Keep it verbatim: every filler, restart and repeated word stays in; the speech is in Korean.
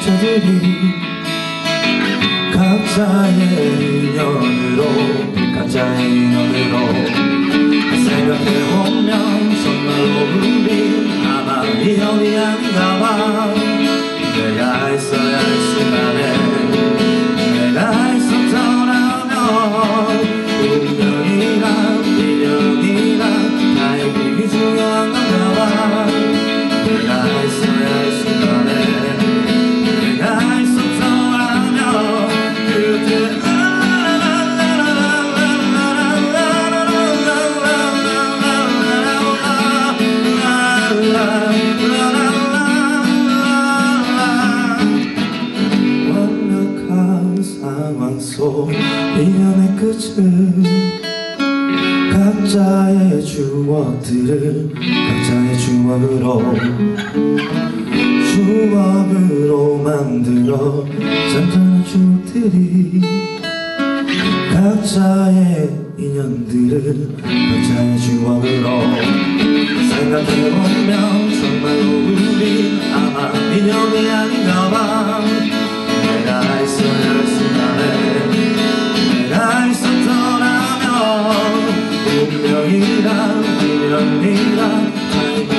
형체들이 각자의 인연으로 각자의 인연으로 생각해보면 정말로 우리 아마 인연이 아닌가 봐. 내가 있어야 할 시간에 내가 있었더라면 운명이란 인연이란 다행히 중요한 건가 봐. 내가 있어야 할 시간에 내가 있었더라면 그때 완벽한 상황 속 인연의 끝은 각자의 추억들을 각자의 추억으로 추억으로 만들어 잔잔한 추억들이 각자의 인연들을 각자의 추억으로 생각해보면 정말로 우리 아마 인연이 아닌가 봐. 내가 있어야 할 시간에 내가 있었더라면 운명이란 인연이란